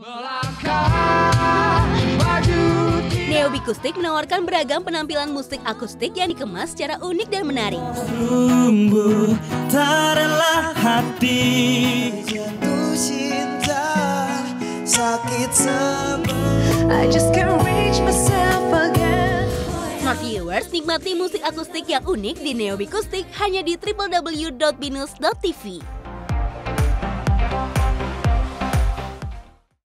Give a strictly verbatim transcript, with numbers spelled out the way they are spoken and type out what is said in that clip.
Neobikustik menawarkan beragam penampilan musik akustik yang dikemas secara unik dan menarik. Tumbuh tarelah hati jatuh cinta sakit I just can't reach myself again. Smart viewers, nikmati musik akustik yang unik di Neobikustik hanya di w w w dot binus dot t v.